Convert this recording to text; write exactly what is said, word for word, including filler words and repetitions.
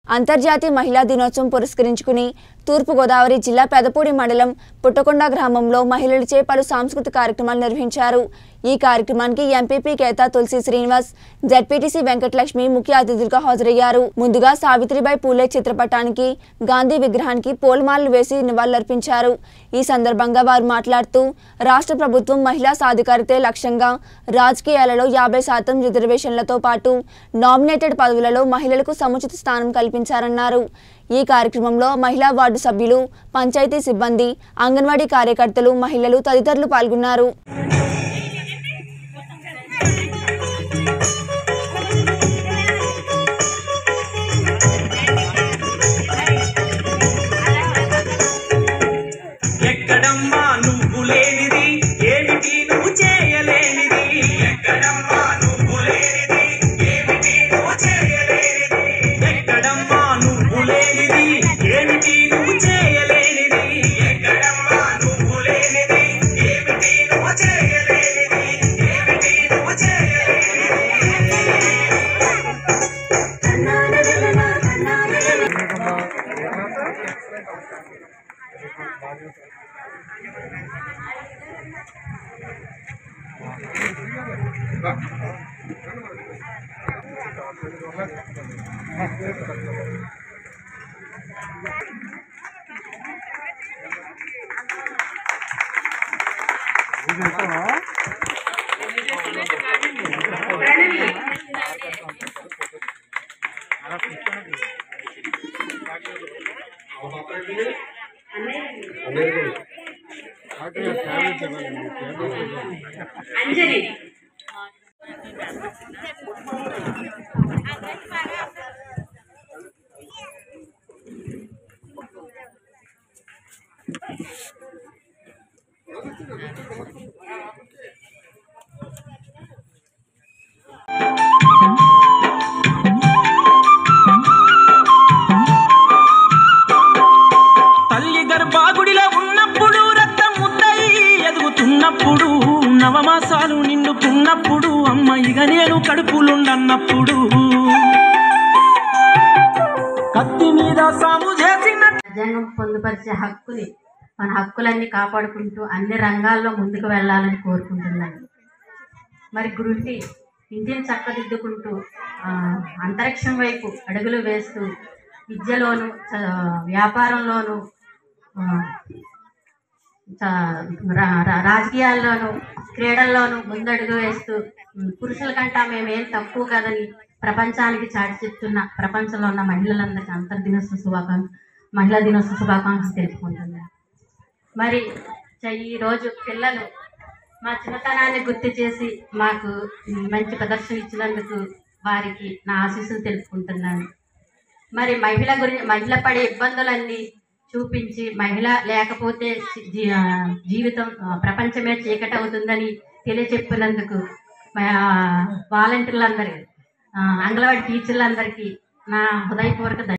అంతర్జాతీయ మహిళా దినోత్సవం పురస్కరించుకుని తూర్పు గోదావరి జిల్లా పెదపూడి మండలం పుట్టకొండ గ్రామంలో మహిళలచే పలు సాంస్కృతిక కార్యక్రమాలు నిర్వహించారు। ఈ కార్యక్రమానికి ఎంపీపీ కేతా తులసి శ్రీనివాస్, జెడ్పీటీసీ వెంకటలక్ష్మి ముఖ్య అతిథులుగా హాజరయ్యారు। ముందుగా సావిత్రిబాయి పూలే చిత్రపటానికి, గాంధీ విగ్రహానికి పూలమాలలు వేసి నివాళులర్పించారు। ఈ సందర్భంగా వారు మాట్లాడుతూ రాష్ట్ర ప్రభుత్వం మహిళా సాధికారతే లక్ష్యంగా రాజకీయాలలో యాభై శాతం రిజర్వేషన్లతో పాటు నామినేటెడ్ పదవులలో మహిళలకు సముచిత స్థానం కల్పించారన్నారు। ఈ కార్యక్రమంలో మహిళా వార్డు సభ్యులు, పంచాయతీ సిబ్బంది, అంగన్వాడీ కార్యకర్తలు, మహిళలు తదితరులు పాల్గొన్నారు। ఎక్కడమ్మా నువ్వు లేనిది ఏమిటి నువ్వు చేయలేనిది, ఎక్కడమ్మా నువ్వు లేనిది ఏమిటి నువ్వు చేయలేనిది, ఎక్కడమ్మా నువ్వు లేనిది ఏమిటి నువ్వు చేయలేనిది, ఎక్కడమ్మా నువ్వు లేనిది ఏమిటి నువ్వు చేయలేనిది, ఏమిటి నువ్వు చేయలేనిది। अंजलि తల్లి గర్భాగుడిలో ఉన్నప్పుడు రక్తం ముద్దై ఎదుగుతున్నప్పుడు నవమాసాలు నిండుకున్నప్పుడు అమ్మ ఇక నేను కడుపులుండన్నప్పుడు కత్తి మీద సాము చేసిన రాజ్యాంగం పొందుపరిచే హక్కుని మన హక్కులన్నీ కాపాడుకుంటూ అన్ని రంగాల్లో ముందుకు వెళ్ళాలని కోరుకుంటున్నాను। మరి గృహిణి ఇంటిని చక్కదిద్దుకుంటూ అంతరిక్షం వైపు అడుగులు వేస్తూ విద్యలోను వ్యాపారంలోను రాజకీయాల్లోనూ క్రీడల్లోనూ ముందడుగు వేస్తూ పురుషుల కంటే మేమేం తక్కువ కదని ప్రపంచానికి చాటి చెప్తున్న ప్రపంచంలో ఉన్న మహిళలందరికీ అంతర్దినోత్సవ శుభాకాంక్ష మహిళా దినోత్సవ శుభాకాంక్షలు తెలుపుకుంటున్నాను। మరి ఈరోజు పిల్లలు మా చిన్నతనాన్ని గుర్తు చేసి మాకు మంచి ప్రదర్శన ఇచ్చినందుకు వారికి నా ఆశీస్సులు తెలుపుకుంటున్నాను। మరి మహిళ గురించి మహిళ పడే ఇబ్బందులన్నీ చూపించి మహిళ లేకపోతే జీవితం ప్రపంచమే చీకటి అవుతుందని తెలియచెప్పినందుకు వాలంటీర్లందరికీ, అంగన్వాడీ టీచర్లందరికీ నా హృదయపూర్వక